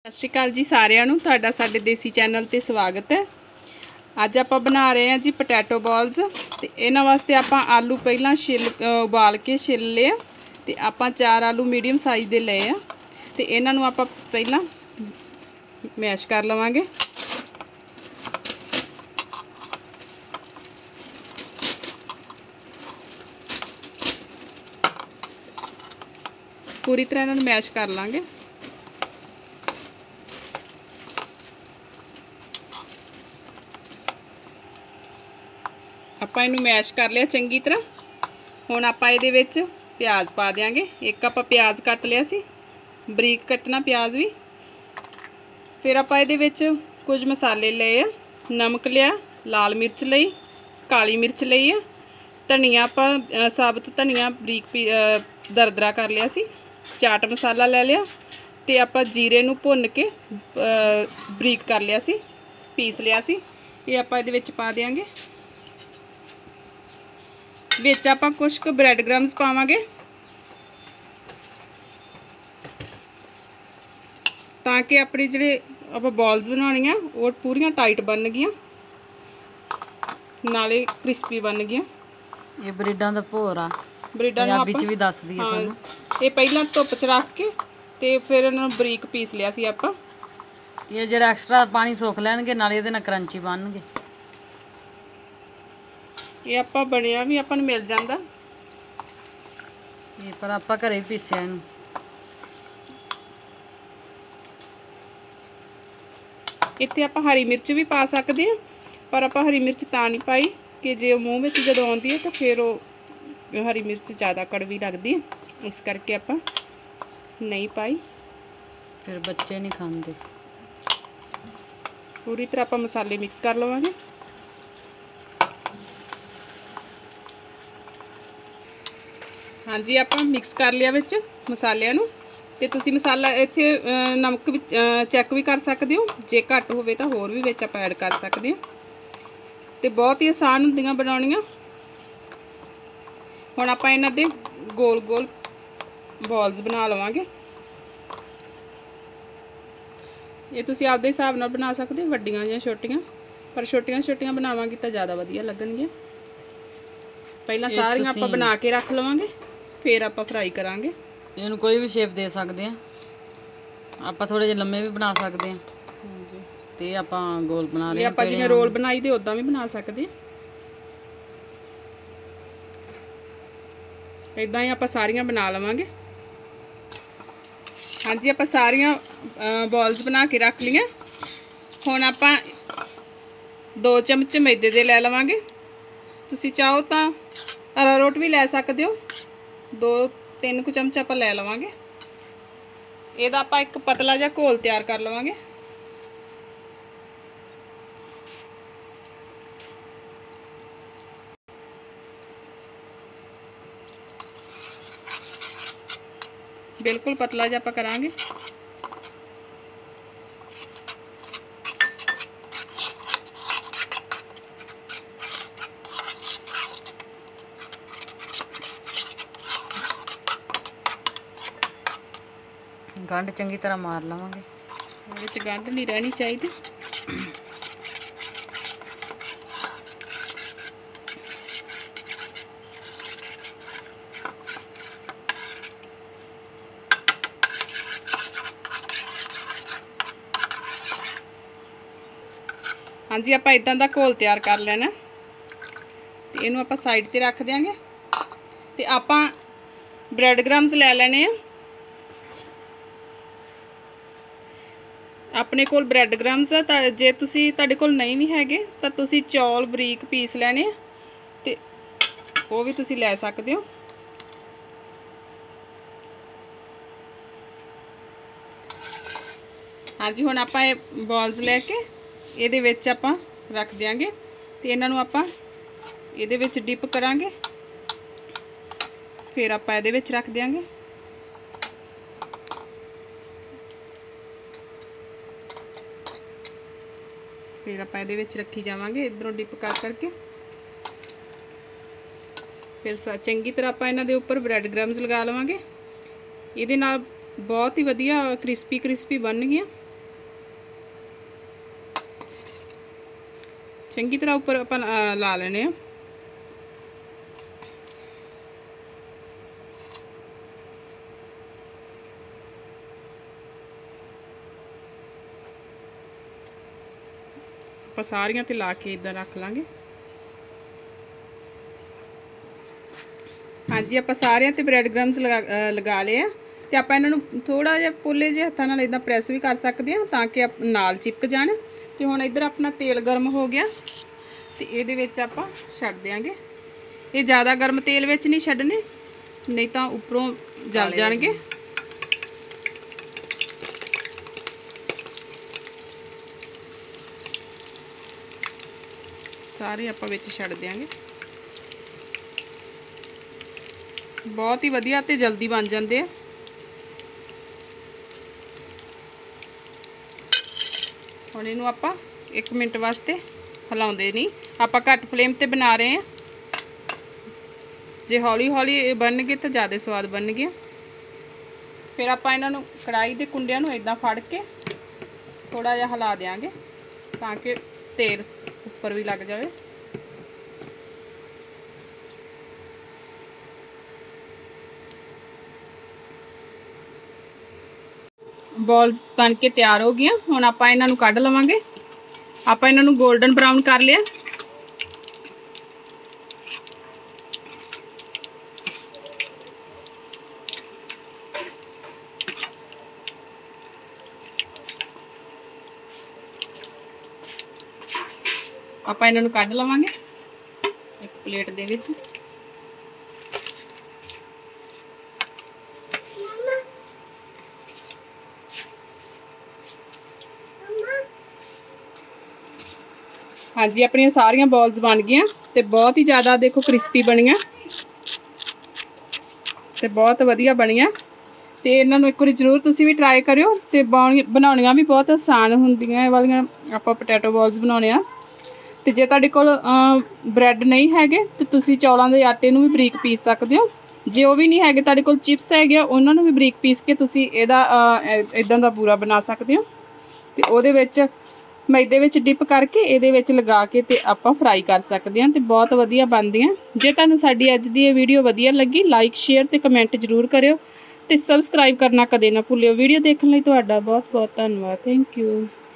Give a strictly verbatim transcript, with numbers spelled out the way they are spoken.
सत श्री अकाल जी सारिਆਂ ਨੂੰ ਤੁਹਾਡਾ ਸਾਡੇ ਦੇਸੀ ਚੈਨਲ ਤੇ ਸਵਾਗਤ ਹੈ। ਅੱਜ ਆਪਾਂ ਬਣਾ ਰਹੇ ਹਾਂ ਜੀ ਪੋਟੈਟੋ ਬਾਲਸ ਤੇ ਇਹਨਾਂ ਵਾਸਤੇ ਆਪਾਂ ਆਲੂ ਪਹਿਲਾਂ ਛਿੱਲ ਉਬਾਲ ਕੇ ਛਿੱਲ ਲਿਆ ਤੇ ਆਪਾਂ ਚਾਰ ਆਲੂ ਮੀਡੀਅਮ ਸਾਈਜ਼ ਦੇ ਲਏ ਆ ਤੇ ਇਹਨਾਂ ਨੂੰ ਆਪਾਂ ਪਹਿਲਾਂ ਮੈਸ਼ ਕਰ ਲਵਾਂਗੇ। पूरी तरह इन्होंने मैश कर लांगे। ਆਪਾਂ ਇਹਨੂੰ ਮੈਸ਼ ਕਰ ਲਿਆ ਚੰਗੀ ਤਰ੍ਹਾਂ। ਹੁਣ ਆਪਾਂ ਇਹਦੇ ਵਿੱਚ ਪਿਆਜ਼ ਪਾ ਦਿਆਂਗੇ। ਇੱਕ ਆਪਾਂ ਪਿਆਜ਼ ਕੱਟ ਲਿਆ ਸੀ, ਬਰੀਕ ਕੱਟਣਾ ਪਿਆਜ਼ ਵੀ। ਫਿਰ ਆਪਾਂ ਇਹਦੇ ਵਿੱਚ ਕੁਝ ਮਸਾਲੇ ਲਏ ਆ। ਨਮਕ ਲਿਆ, ਲਾਲ ਮਿਰਚ ਲਈ, ਕਾਲੀ ਮਿਰਚ ਲਈ ਆ, ਧਨੀਆ ਆਪਾਂ ਸਾਬਤ ਧਨੀਆ ਬਰੀਕ ਦਰਦਰਾ ਕਰ ਲਿਆ ਸੀ, चाट मसाला ले लिया ते आपां जीरे नूं भुन के बरीक कर लिया सी, पीस लिया सी। ये आपां इहदे विच पा देंगे। विच आपां कुछ क ब्रैड क्रम्स पावांगे ताकि अपनी जिहड़े आपां बॉल्स बनाउणीआं वो पूरियां टाइट बन गियां नाले क्रिस्पी बन गियां। ये ब्रेडां दा भोर आ ब्रेडां नूं ਪੰਜਾਬੀ ਚ ਵੀ ਦੱਸ ਦਈਏ ਤੁਹਾਨੂੰ। ਇਹ ਪਹਿਲਾਂ ਧੁੱਪ ਚ ਰੱਖ ਕੇ ਤੇ ਫਿਰ ਇਹਨਾਂ ਨੂੰ ਬਰੀਕ ਪੀਸ ਲਿਆ ਸੀ ਆਪਾਂ। ਇਹ ਜਿਹੜਾ ਐਕਸਟਰਾ ਪਾਣੀ ਸੁੱਕ ਲੈਣਗੇ ਨਾਲੇ ਇਹਦੇ ਨਾਲ ਕਰੰਚੀ ਬਣਨਗੇ। ਇਹ ਆਪਾਂ ਬਣਿਆ ਵੀ ਆਪਾਂ ਨੂੰ ਮਿਲ ਜਾਂਦਾ ਇਹ, ਪਰ ਆਪਾਂ ਘਰੇ ਪੀਸਿਆ ਇਹਨੂੰ। ਇੱਥੇ ਆਪਾਂ ਹਰੀ ਮਿਰਚ ਵੀ ਪਾ ਸਕਦੇ ਹਾਂ, ਪਰ ਆਪਾਂ ਹਰੀ ਮਿਰਚ ਤਾਂ ਨਹੀਂ ਪਾਈ ਕਿ ਜੇ ਮੂੰਹ ਵਿੱਚ ਜਦੋਂ ਆਉਂਦੀ ਹੈ ਤਾਂ ਫਿਰ ਉਹ हरी मिर्च ज़्यादा कड़वी लगती है, इस करके आप नहीं पाई। फिर बच्चे नहीं खाते। पूरी तरह आप मसाले मिक्स कर लवांगे। हाँ जी, आप मिक्स कर लिया विच मसालियां नूं ते तुसीं मसाला इत्थे नमक भी चैक भी कर सकते हो, जे घट होवे तां होर भी विच आप ऐड कर सकते हैं। ते बहुत ही आसान हुंदियां बनाउणियां। ਹੁਣ ਆਪਾਂ ਇਹਨਾਂ ਦੇ ਗੋਲ ਗੋਲ ਬਾਲਸ ਬਣਾ ਲਵਾਂਗੇ। ਇਹ ਤੁਸੀਂ ਆਪਦੇ ਹਿਸਾਬ ਨਾਲ ਬਣਾ ਸਕਦੇ ਹੋ, ਵੱਡੀਆਂ ਜਾਂ ਛੋਟੀਆਂ, ਪਰ ਛੋਟੀਆਂ ਛੋਟੀਆਂ ਬਣਾਵਾਂਗੇ ਤਾਂ ਜ਼ਿਆਦਾ ਵਧੀਆ ਲੱਗਣਗੀਆਂ। ਪਹਿਲਾਂ ਸਾਰੀਆਂ ਆਪਾਂ ਬਣਾ ਕੇ ਰੱਖ ਲਵਾਂਗੇ, ਫਿਰ ਆਪਾਂ ਫਰਾਈ ਕਰਾਂਗੇ। ਇਹਨੂੰ ਕੋਈ ਵੀ ਸ਼ੇਪ ਦੇ ਸਕਦੇ ਆ, ਆਪਾਂ ਥੋੜੇ ਜਿਹੇ ਲੰਮੇ ਵੀ ਬਣਾ ਸਕਦੇ ਆ। ਹਾਂਜੀ, ਤੇ ਆਪਾਂ ਗੋਲ ਬਣਾ ਲਏ। ਆਪਾਂ ਜਿਵੇਂ ਰੋਲ ਬਣਾਈ ਦੇ ਉਦਾਂ ਵੀ ਬਣਾ ਸਕਦੇ ਆ। इदां ही आप सारियां बना लवांगे। हाँ जी, आप सारियां बॉल्स बना के रख लिया। हुण आप दो चमच मैदे दे लै लवांगे। तुसीं चाहो तो अरारोट भी लै सकदे हो, दो तीन कु चमच आप लै लवांगे। इहदा आप एक पतला जिहा घोल तैयार कर लवांगे। बिल्कुल पतला जिहा आपां करांगे। गंढ चंगी तरह मार लवांगे। विच गंढ नहीं रहनी चाहिए। हाँ जी, आप इदां दा घोल तैयार कर लेना ते इहनूं आपां साइड ते रख देंगे। ते आपां ब्रैड क्रम्स लै लैने आ। अपने कोल ब्रैड क्रम्स आ, जे तुसीं तुहाडे कोल नहीं भी हैगे तां तुसीं चौल बरीक पीस लैने ते वो भी तुसीं लै सकदे हो। हाँ जी, हुण आपां इह बॉल्स लैके ਇਹਦੇ ਵਿੱਚ ਆਪਾਂ ਰੱਖ ਦਿਆਂਗੇ ਤੇ ਇਹਨਾਂ ਨੂੰ ਆਪਾਂ ਇਹਦੇ ਵਿੱਚ ਡਿਪ ਕਰਾਂਗੇ। ਫਿਰ ਆਪਾਂ ਇਹਦੇ ਵਿੱਚ ਰੱਖ ਦਿਆਂਗੇ। ਫਿਰ ਆਪਾਂ ਇਹਦੇ ਵਿੱਚ ਰੱਖੀ ਜਾਵਾਂਗੇ ਇਧਰੋਂ ਡਿਪ ਕਰ ਕਰਕੇ। ਫਿਰ ਚੰਗੀ ਤਰ੍ਹਾਂ ਆਪਾਂ ਇਹਨਾਂ ਦੇ ਉੱਪਰ ਬ੍ਰੈਡ क्रम्स ਲਗਾ ਲਵਾਂਗੇ। ਇਹਦੇ ਨਾਲ बहुत ही वधिया क्रिस्पी क्रिस्पी बन गया। ਚੰਗੀ ਤਰ੍ਹਾਂ ਉੱਪਰ ਆਪਾਂ ਅ, ਲਾ ਲੈਣੇ ਆ। ਆਪਾਂ ਸਾਰੀਆਂ ਤੇ ਲਾ ਕੇ ਇਦਾਂ ਰੱਖ ਲਾਂਗੇ। ਹਾਂਜੀ ਆਪਾਂ ਸਾਰਿਆਂ ਤੇ ਬ੍ਰੈਡ ਕ੍ਰਮਸ ਲਗਾ ਅ, ਲਗਾ ਲਏ ਆ ਤੇ ਆਪਾਂ ਇਹਨਾਂ ਨੂੰ ਥੋੜਾ ਜਿਹਾ ਪੋਲੇ ਜਿਹੇ ਹੱਥਾਂ ਨਾਲ ਇਦਾਂ ਪ੍ਰੈਸ ਵੀ ਕਰ ਸਕਦੇ ਆ ਤਾਂ ਕਿ ਆਪ- ਨਾਲ ਚਿਪਕ ਜਾਣ। ਤੇ ਹੁਣ ਇੱਧਰ ਆਪਣਾ ਤੇਲ ਗਰਮ ਹੋ ਗਿਆ ਤੇ ਇਹਦੇ ਵਿੱਚ ਆਪਾਂ ਛੱਡ ਦਿਆਂਗੇ। ਇਹ ਜ਼ਿਆਦਾ ਗਰਮ ਤੇਲ ਵਿੱਚ ਨਹੀਂ ਛੱਡਣੇ, ਨਹੀਂ ਤਾਂ ਉੱਪਰੋਂ ਜਲ ਜਾਣਗੇ। ਸਾਰੇ ਆਪਾਂ ਵਿੱਚ ਛੱਡ ਦਿਆਂਗੇ। ਬਹੁਤ ਹੀ ਵਧੀਆ ਤੇ ਜਲਦੀ ਬਣ ਜਾਂਦੇ ਆ। ਹੁਣ ਇਹਨੂੰ ਆਪਾਂ ਇੱਕ ਮਿੰਟ ਵਾਸਤੇ ਹਿਲਾਉਂਦੇ ਨਹੀਂ, ਆਪਾਂ ਘੱਟ ਫਲੇਮ ਤੇ ਬਣਾ ਰਹੇ ਆ। ਜੇ ਹੌਲੀ ਹੌਲੀ ਬਣਨਗੇ ਤਾਂ ਜ਼ਿਆਦਾ ਸਵਾਦ ਬਣਨਗੇ। ਫਿਰ ਆਪਾਂ ਇਹਨਾਂ ਨੂੰ ਕੜਾਈ ਦੇ ਕੁੰਡਿਆਂ ਨੂੰ ਇਦਾਂ ਫੜ ਕੇ ਥੋੜਾ ਜਿਹਾ ਹਿਲਾ ਦਿਆਂਗੇ ਤਾਂ ਕਿ ਤੇਲ ਉੱਪਰ ਵੀ ਲੱਗ ਜਾਵੇ। ਬॉल्स बन के तैयार हो गया। ਹੁਣ ਆਪਾਂ ਇਹਨਾਂ ਨੂੰ ਕੱਢ ਲਵਾਂਗੇ। ਆਪਾਂ ਇਹਨਾਂ ਨੂੰ 골ਡਨ ਬਰਾਊਨ ਕਰ ਲਿਆ। ਆਪਾਂ ਇਹਨਾਂ ਨੂੰ ਕੱਢ ਲਵਾਂਗੇ ਇੱਕ ਪਲੇਟ ਦੇ ਵਿੱਚ। ਹਾਂਜੀ ਆਪਣੀਆਂ ਸਾਰੀਆਂ ਬॉल्स ਬਣ ਗਈਆਂ ਤੇ ਬਹੁਤ ਹੀ ਜ਼ਿਆਦਾ ਦੇਖੋ ਕ੍ਰਿਸਪੀ ਬਣੀਆਂ ਤੇ ਬਹੁਤ ਵਧੀਆ ਬਣੀਆਂ। ਤੇ ਇਹਨਾਂ ਨੂੰ ਇੱਕ ਵਾਰੀ ਜ਼ਰੂਰ ਤੁਸੀਂ ਵੀ ਟਰਾਈ ਕਰਿਓ। ਤੇ ਬਣਾਉਣੀਆਂ ਵੀ ਬਹੁਤ ਆਸਾਨ ਹੁੰਦੀਆਂ ਇਹ ਵਾਲੀਆਂ। ਆਪਾਂ ਪੋਟੈਟੋ ਬॉल्स ਬਣਾਉਣੇ ਆ। ਤੇ ਜੇ ਤੁਹਾਡੇ ਕੋਲ ਬ੍ਰੈਡ ਨਹੀਂ ਹੈਗੇ ਤੇ ਤੁਸੀਂ ਚੌਲਾਂ ਦੇ ਆਟੇ ਨੂੰ ਵੀ ਬਰੀਕ ਪੀਸ ਸਕਦੇ ਹੋ। ਜੇ ਉਹ ਵੀ ਨਹੀਂ ਹੈਗੇ ਤੁਹਾਡੇ ਕੋਲ ਚਿਪਸ ਹੈਗੇ ਆ ਉਹਨਾਂ ਨੂੰ ਵੀ ਬਰੀਕ ਪੀਸ ਕੇ ਤੁਸੀਂ ਇਹਦਾ ਇਦਾਂ ਦਾ ਪੂਰਾ ਬਣਾ ਸਕਦੇ ਹੋ। ਤੇ ਉਹਦੇ ਵਿੱਚ ਮੈਦੇ ਵਿੱਚ ਡਿਪ ਕਰਕੇ ਇਹਦੇ ਵਿੱਚ ਲਗਾ ਕੇ ਤੇ ਆਪਾਂ ਫਰਾਈ ਕਰ ਸਕਦੇ ਹਾਂ ਤੇ ਬਹੁਤ ਵਧੀਆ ਬਣਦੀਆਂ। ਜੇ ਤੁਹਾਨੂੰ ਸਾਡੀ ਅੱਜ ਦੀ ਇਹ ਵੀਡੀਓ ਵਧੀਆ ਲੱਗੀ ਲਾਈਕ ਸ਼ੇਅਰ ਤੇ ਕਮੈਂਟ ਜ਼ਰੂਰ ਕਰਿਓ ਤੇ ਸਬਸਕ੍ਰਾਈਬ ਕਰਨਾ ਕਦੇ ਨਾ ਭੁੱਲਿਓ। ਵੀਡੀਓ ਦੇਖਣ ਲਈ ਤੁਹਾਡਾ ਬਹੁਤ ਬਹੁਤ ਧੰਨਵਾਦ। Thank you.